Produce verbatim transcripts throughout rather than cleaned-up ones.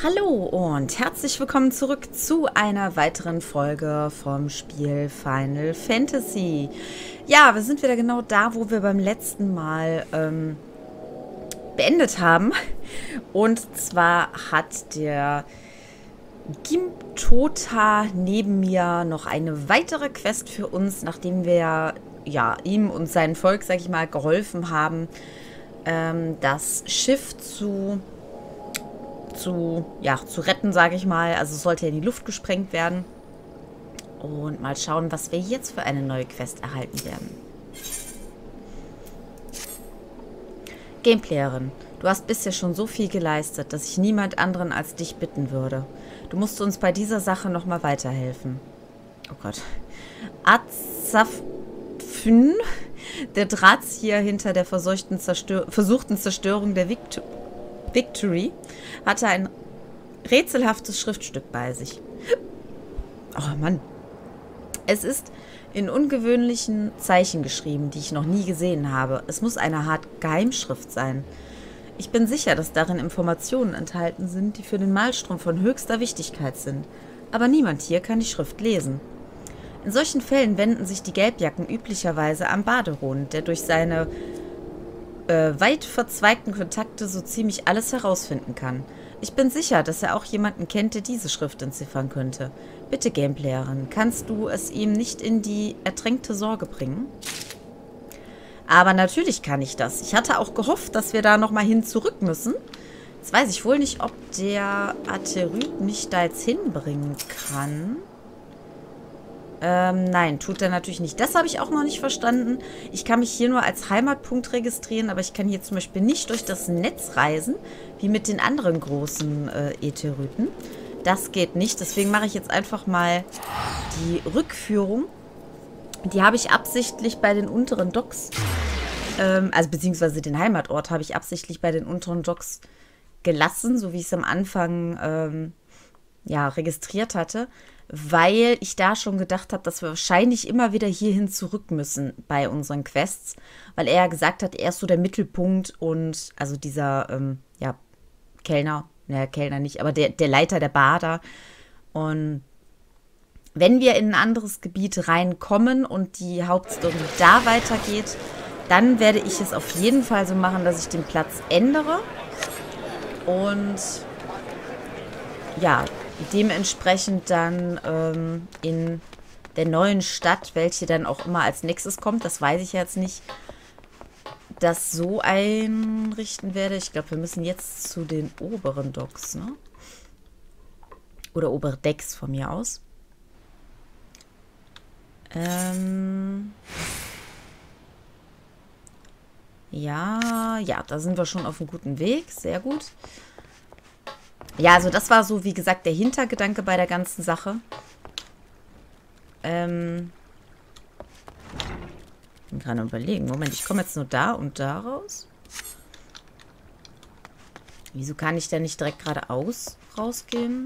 Hallo und herzlich willkommen zurück zu einer weiteren Folge vom Spiel Final Fantasy. Ja, wir sind wieder genau da, wo wir beim letzten Mal ähm, beendet haben. Und zwar hat der Gimtota neben mir noch eine weitere Quest für uns, nachdem wir ja, ihm und seinem Volk, sag ich mal, geholfen haben, ähm, das Schiff zu... zu, ja, zu retten, sage ich mal. Also es sollte ja in die Luft gesprengt werden. Und mal schauen, was wir jetzt für eine neue Quest erhalten werden. Gameplayerin, du hast bisher schon so viel geleistet, dass ich niemand anderen als dich bitten würde. Du musst uns bei dieser Sache nochmal weiterhelfen. Oh Gott. Azafyn, der Drahtzieher hinter der verseuchten Zerstör versuchten Zerstörung der Victor Victory, hatte ein rätselhaftes Schriftstück bei sich. Oh Mann. Es ist in ungewöhnlichen Zeichen geschrieben, die ich noch nie gesehen habe. Es muss eine Art Geheimschrift sein. Ich bin sicher, dass darin Informationen enthalten sind, die für den Malstrom von höchster Wichtigkeit sind. Aber niemand hier kann die Schrift lesen. In solchen Fällen wenden sich die Gelbjacken üblicherweise an Baderon, der durch seine Äh, weit verzweigten Kontakte so ziemlich alles herausfinden kann. Ich bin sicher, dass er auch jemanden kennt, der diese Schrift entziffern könnte. Bitte, Gameplayerin, kannst du es ihm nicht in die ertränkte Sorge bringen? Aber natürlich kann ich das. Ich hatte auch gehofft, dass wir da nochmal hin zurück müssen. Jetzt weiß ich wohl nicht, ob der Atheryt mich da jetzt hinbringen kann. Ähm, nein, tut er natürlich nicht. Das habe ich auch noch nicht verstanden. Ich kann mich hier nur als Heimatpunkt registrieren, aber ich kann hier zum Beispiel nicht durch das Netz reisen, wie mit den anderen großen äh, Atheryten. Das geht nicht, deswegen mache ich jetzt einfach mal die Rückführung. Die habe ich absichtlich bei den unteren Docks, ähm, also beziehungsweise den Heimatort habe ich absichtlich bei den unteren Docks gelassen, so wie ich es am Anfang ähm, ja, registriert hatte, weil ich da schon gedacht habe, dass wir wahrscheinlich immer wieder hierhin zurück müssen bei unseren Quests, weil er ja gesagt hat, er ist so der Mittelpunkt und also dieser, ähm, ja, Kellner, naja, Kellner nicht, aber der, der Leiter der Bader. Und wenn wir in ein anderes Gebiet reinkommen und die Hauptstory da weitergeht, dann werde ich es auf jeden Fall so machen, dass ich den Platz ändere und ja, dementsprechend dann ähm, in der neuen Stadt, welche dann auch immer als nächstes kommt, das weiß ich jetzt nicht, das so einrichten werde. Ich glaube, wir müssen jetzt zu den oberen Docks, ne? Oder obere Decks von mir aus. Ähm ja, ja, da sind wir schon auf einem guten Weg. Sehr gut. Ja, also das war so, wie gesagt, der Hintergedanke bei der ganzen Sache. Ähm, ich bin gerade überlegen. Moment, ich komme jetzt nur da und da raus. Wieso kann ich denn nicht direkt geradeaus rausgehen?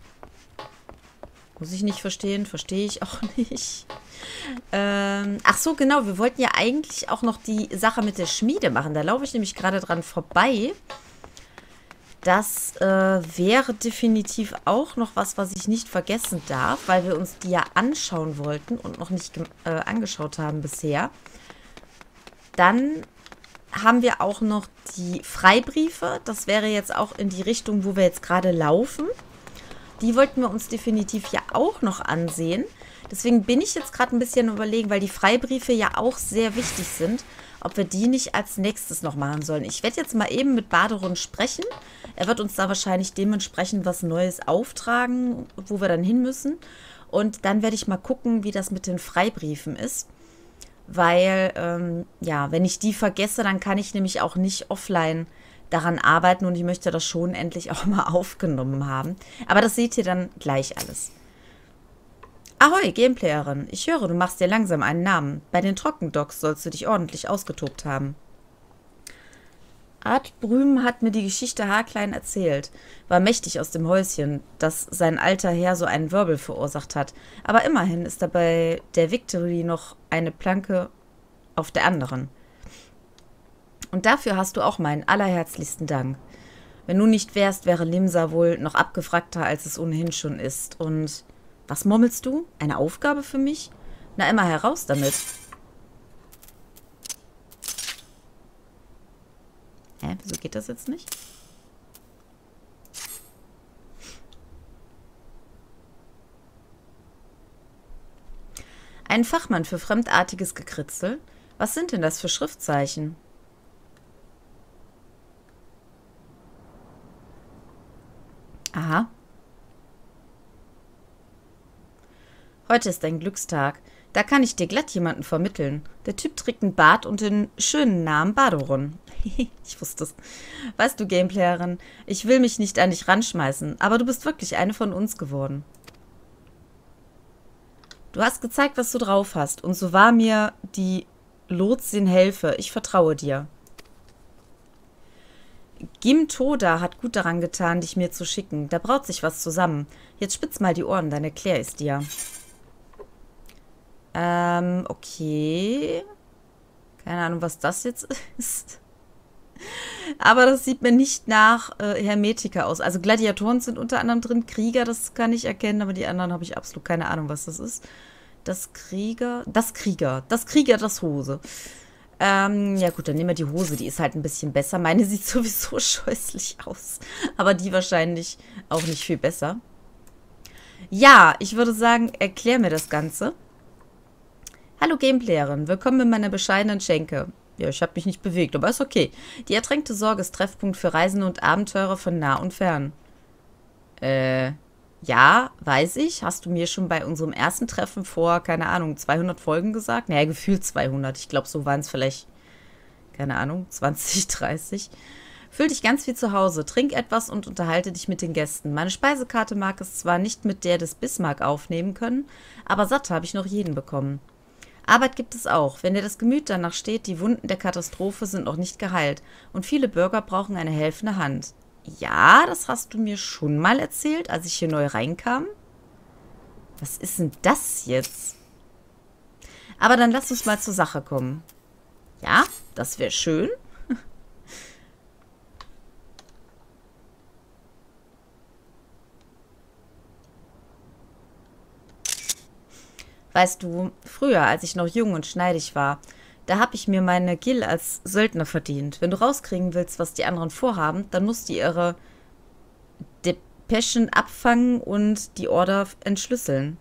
Muss ich nicht verstehen. Verstehe ich auch nicht. Ähm, ach so, genau. Wir wollten ja eigentlich auch noch die Sache mit der Schmiede machen. Da laufe ich nämlich gerade dran vorbei. Das äh, wäre definitiv auch noch was, was ich nicht vergessen darf, weil wir uns die ja anschauen wollten und noch nicht äh, angeschaut haben bisher. Dann haben wir auch noch die Freibriefe. Das wäre jetzt auch in die Richtung, wo wir jetzt gerade laufen. Die wollten wir uns definitiv ja auch noch ansehen. Deswegen bin ich jetzt gerade ein bisschen überlegen, weil die Freibriefe ja auch sehr wichtig sind, ob wir die nicht als nächstes noch machen sollen. Ich werde jetzt mal eben mit Baderon sprechen. Er wird uns da wahrscheinlich dementsprechend was Neues auftragen, wo wir dann hin müssen. Und dann werde ich mal gucken, wie das mit den Freibriefen ist. Weil, ähm, ja, wenn ich die vergesse, dann kann ich nämlich auch nicht offline daran arbeiten. Und ich möchte das schon endlich auch mal aufgenommen haben. Aber das seht ihr dann gleich alles. Ahoi, Gameplayerin. Ich höre, du machst dir langsam einen Namen. Bei den Trockendocks sollst du dich ordentlich ausgetobt haben. Art Brüm hat mir die Geschichte haarklein erzählt. War mächtig aus dem Häuschen, dass sein alter Herr so einen Wirbel verursacht hat. Aber immerhin ist da bei der Victory noch eine Planke auf der anderen. Und dafür hast du auch meinen allerherzlichsten Dank. Wenn du nicht wärst, wäre Limsa wohl noch abgewrackter, als es ohnehin schon ist. Und was murmelst du? Eine Aufgabe für mich? Na, immer heraus damit. Hä, wieso geht das jetzt nicht? Ein Fachmann für fremdartiges Gekritzel? Was sind denn das für Schriftzeichen? Aha. Heute ist ein Glückstag. Da kann ich dir glatt jemanden vermitteln. Der Typ trägt einen Bart und den schönen Namen Badoron. Ich wusste es. Weißt du, Gameplayerin, ich will mich nicht an dich ranschmeißen, aber du bist wirklich eine von uns geworden. Du hast gezeigt, was du drauf hast, und so war mir die Lotsin helfe. Ich vertraue dir. Gim Toda hat gut daran getan, dich mir zu schicken. Da braut sich was zusammen. Jetzt spitz mal die Ohren, dann erklär ich's dir. Ähm, okay. Keine Ahnung, was das jetzt ist. Aber das sieht mir nicht nach äh, Hermetiker aus. Also Gladiatoren sind unter anderem drin. Krieger, das kann ich erkennen, aber die anderen habe ich absolut keine Ahnung, was das ist. Das Krieger, das Krieger, das Krieger, das Hose. Ähm, ja gut, dann nehmen wir die Hose, die ist halt ein bisschen besser. Meine sieht sowieso scheußlich aus, aber die wahrscheinlich auch nicht viel besser. Ja, ich würde sagen, erklär mir das Ganze. Hallo Gameplayerin, willkommen in meiner bescheidenen Schenke. Ja, ich habe mich nicht bewegt, aber ist okay. Die ertränkte Sorge ist Treffpunkt für Reisende und Abenteurer von nah und fern. Äh, ja, weiß ich. Hast du mir schon bei unserem ersten Treffen vor, keine Ahnung, zweihundert Folgen gesagt? Naja, gefühlt zweihundert. Ich glaube, so waren es vielleicht, keine Ahnung, zwanzig, dreißig. Fühl dich ganz wie zu Hause, trink etwas und unterhalte dich mit den Gästen. Meine Speisekarte mag es zwar nicht mit der des Bismarck aufnehmen können, aber satt habe ich noch jeden bekommen. Arbeit gibt es auch. Wenn dir das Gemüt danach steht, die Wunden der Katastrophe sind noch nicht geheilt und viele Bürger brauchen eine helfende Hand. Ja, das hast du mir schon mal erzählt, als ich hier neu reinkam. Was ist denn das jetzt? Aber dann lass uns mal zur Sache kommen. Ja, das wäre schön. Weißt du, früher, als ich noch jung und schneidig war, da habe ich mir meine Gil als Söldner verdient. Wenn du rauskriegen willst, was die anderen vorhaben, dann musst du ihre Depeschen abfangen und die Order entschlüsseln.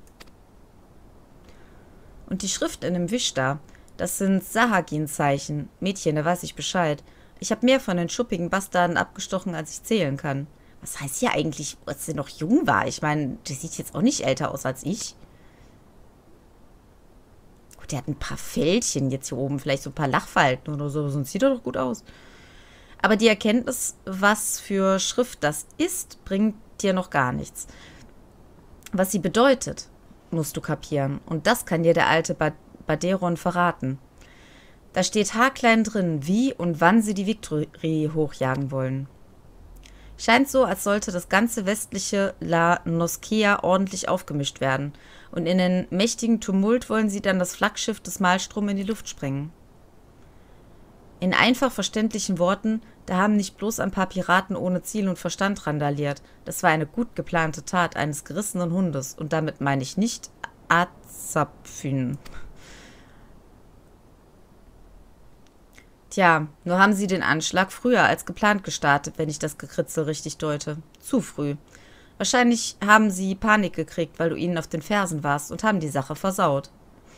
Und die Schrift in dem Wisch da, das sind Sahagin-Zeichen. Mädchen, da weiß ich Bescheid. Ich habe mehr von den schuppigen Bastarden abgestochen, als ich zählen kann. Was heißt hier eigentlich, als sie noch jung war? Ich meine, die sieht jetzt auch nicht älter aus als ich. Gut, der hat ein paar Fältchen jetzt hier oben, vielleicht so ein paar Lachfalten oder so, sonst sieht er doch gut aus. Aber die Erkenntnis, was für Schrift das ist, bringt dir noch gar nichts. Was sie bedeutet, musst du kapieren. Und das kann dir der alte Bad Baderon verraten. Da steht haarklein drin, wie und wann sie die Victory hochjagen wollen. Scheint so, als sollte das ganze westliche La Noskea ordentlich aufgemischt werden. Und in den mächtigen Tumult wollen sie dann das Flaggschiff des Maelstrom in die Luft sprengen. In einfach verständlichen Worten, da haben nicht bloß ein paar Piraten ohne Ziel und Verstand randaliert. Das war eine gut geplante Tat eines gerissenen Hundes. Und damit meine ich nicht Azapfin. Tja, nur haben sie den Anschlag früher als geplant gestartet, wenn ich das Gekritzel richtig deute. Zu früh. Wahrscheinlich haben sie Panik gekriegt, weil du ihnen auf den Fersen warst und haben die Sache versaut.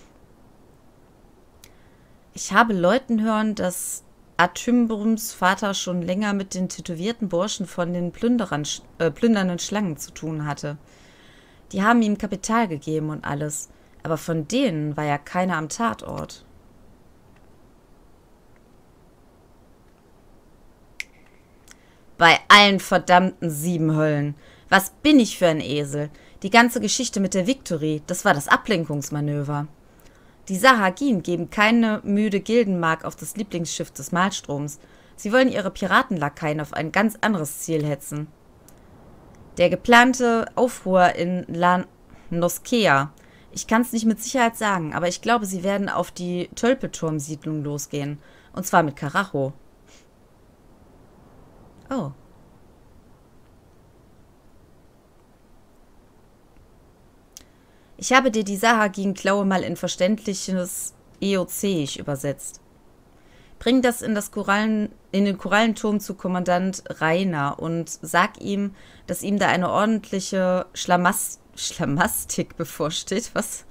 Ich habe Leuten hören, dass Atymbrums Vater schon länger mit den tätowierten Burschen von den Plünderern, äh, plündernden Schlangen zu tun hatte. Die haben ihm Kapital gegeben und alles, aber von denen war ja keiner am Tatort. Bei allen verdammten sieben Höllen. Was bin ich für ein Esel? Die ganze Geschichte mit der Victory, das war das Ablenkungsmanöver. Die Sahagin geben keine müde Gildenmark auf das Lieblingsschiff des Maelstroms. Sie wollen ihre Piratenlakaien auf ein ganz anderes Ziel hetzen. Der geplante Aufruhr in La Noskea. Ich kann es nicht mit Sicherheit sagen, aber ich glaube, sie werden auf die Tölpeturm-Siedlung losgehen. Und zwar mit Karacho. Oh. Ich habe dir die Sahagin-Klaue mal in verständliches Eozäisch übersetzt. Bring das in, das Korallen, in den Korallenturm zu Kommandant Rainer und sag ihm, dass ihm da eine ordentliche Schlamas Schlamastik bevorsteht. Was?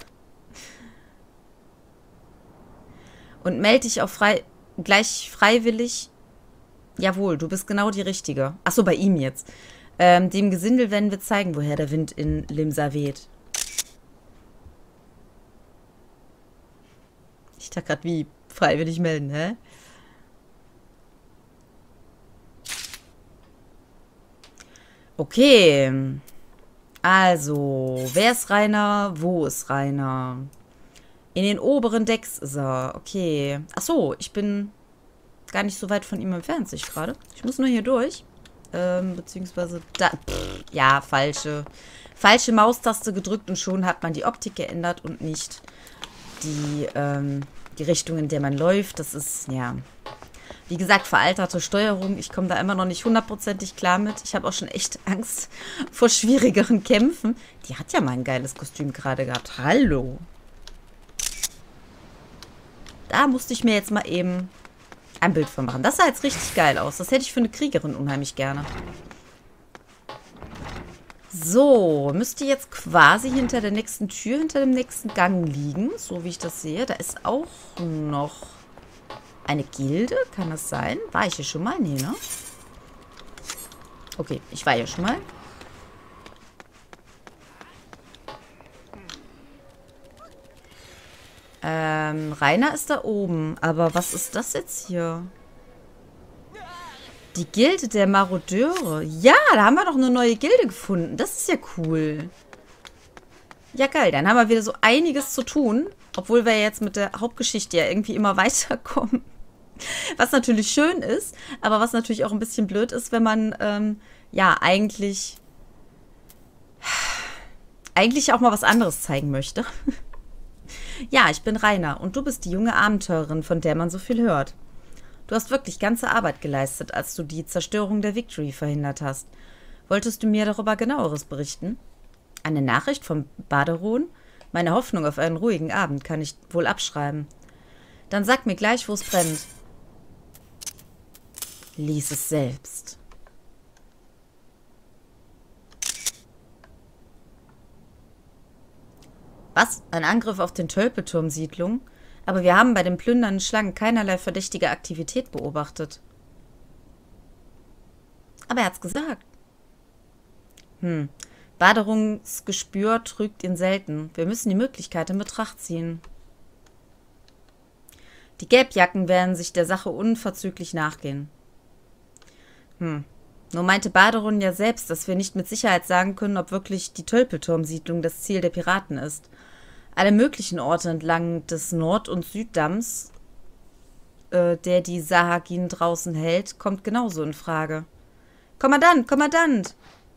Und melde dich auch frei, gleich freiwillig. Jawohl, du bist genau die Richtige. Achso, bei ihm jetzt. Ähm, dem Gesindel werden wir zeigen, woher der Wind in Limsa weht. Ich dachte gerade, wie freiwillig melden, hä? Okay. Also, wer ist Rainer? Wo ist Rainer? In den oberen Decks ist er. Okay. Achso, ich bin gar nicht so weit von ihm entfernt, sehe ich gerade. Ich muss nur hier durch. Ähm, beziehungsweise da. Pff, ja, falsche. Falsche Maustaste gedrückt und schon hat man die Optik geändert und nicht die, ähm, die Richtung, in der man läuft. Das ist, ja, wie gesagt, veralterte Steuerung. Ich komme da immer noch nicht hundertprozentig klar mit. Ich habe auch schon echt Angst vor schwierigeren Kämpfen. Die hat ja mal ein geiles Kostüm gerade gehabt. Hallo. Da musste ich mir jetzt mal eben ein Bild von machen. Das sah jetzt richtig geil aus. Das hätte ich für eine Kriegerin unheimlich gerne. So, müsste jetzt quasi hinter der nächsten Tür, hinter dem nächsten Gang liegen. So wie ich das sehe. Da ist auch noch eine Gilde. Kann das sein? War ich hier schon mal? Nee, ne? Okay, ich war hier schon mal. Ähm, Rainer ist da oben. Aber was ist das jetzt hier? Die Gilde der Marodeure. Ja, da haben wir doch eine neue Gilde gefunden. Das ist ja cool. Ja, geil. Dann haben wir wieder so einiges zu tun. Obwohl wir jetzt mit der Hauptgeschichte ja irgendwie immer weiterkommen. Was natürlich schön ist, aber was natürlich auch ein bisschen blöd ist, wenn man, ähm, ja, eigentlich eigentlich auch mal was anderes zeigen möchte. Ja, ich bin Rainer und du bist die junge Abenteurerin, von der man so viel hört. Du hast wirklich ganze Arbeit geleistet, als du die Zerstörung der Victory verhindert hast. Wolltest du mir darüber genaueres berichten? Eine Nachricht vom Baderon? Meine Hoffnung auf einen ruhigen Abend kann ich wohl abschreiben. Dann sag mir gleich, wo es brennt. Lies es selbst. Was? Ein Angriff auf den Tölpelturm-Siedlung? Aber wir haben bei den plündernden Schlangen keinerlei verdächtige Aktivität beobachtet. Aber er hat's gesagt. Hm. Baderungsgespür trügt ihn selten. Wir müssen die Möglichkeit in Betracht ziehen. Die Gelbjacken werden sich der Sache unverzüglich nachgehen. Hm. Nur meinte Baderon ja selbst, dass wir nicht mit Sicherheit sagen können, ob wirklich die Tölpelturm-Siedlung das Ziel der Piraten ist. Alle möglichen Orte entlang des Nord- und Süddamms, äh, der die Sahagin draußen hält, kommt genauso in Frage. Kommandant, Kommandant!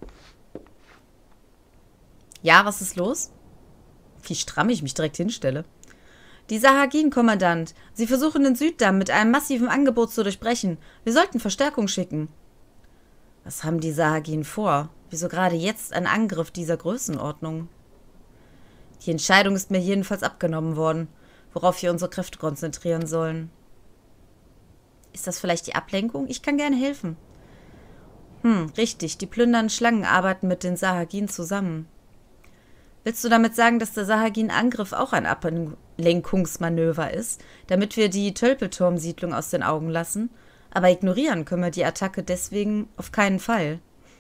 Ja, was ist los? Wie stramm ich mich direkt hinstelle. Die Sahagin, Kommandant. Sie versuchen den Süddamm mit einem massiven Angebot zu durchbrechen. Wir sollten Verstärkung schicken. Was haben die Sahagin vor? Wieso gerade jetzt ein Angriff dieser Größenordnung? Die Entscheidung ist mir jedenfalls abgenommen worden, worauf wir unsere Kräfte konzentrieren sollen. Ist das vielleicht die Ablenkung? Ich kann gerne helfen. Hm, richtig. Die plündernden Schlangen arbeiten mit den Sahagin zusammen. Willst du damit sagen, dass der Sahagin-Angriff auch ein Ablenkungsmanöver ist, damit wir die Tölpelturm-Siedlung aus den Augen lassen? Aber ignorieren können wir die Attacke deswegen auf keinen Fall.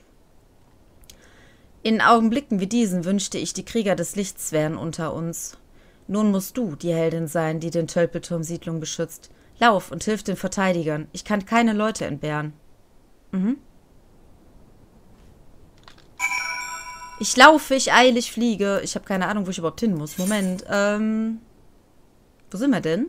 In Augenblicken wie diesen wünschte ich, die Krieger des Lichts wären unter uns. Nun musst du die Heldin sein, die den Tölpelturm-Siedlung beschützt. Lauf und hilf den Verteidigern. Ich kann keine Leute entbehren. Mhm. Ich laufe, ich eile, ich fliege. Ich habe keine Ahnung, wo ich überhaupt hin muss. Moment. Ähm, wo sind wir denn?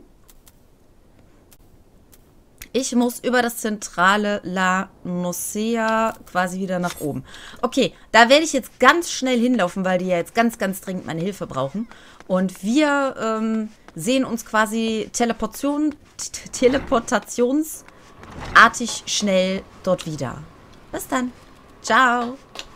Ich muss über das zentrale La Nosea quasi wieder nach oben. Okay, da werde ich jetzt ganz schnell hinlaufen, weil die ja jetzt ganz, ganz dringend meine Hilfe brauchen. Und wir ähm, sehen uns quasi Teleportation, teleportationsartig schnell dort wieder. Bis dann. Ciao.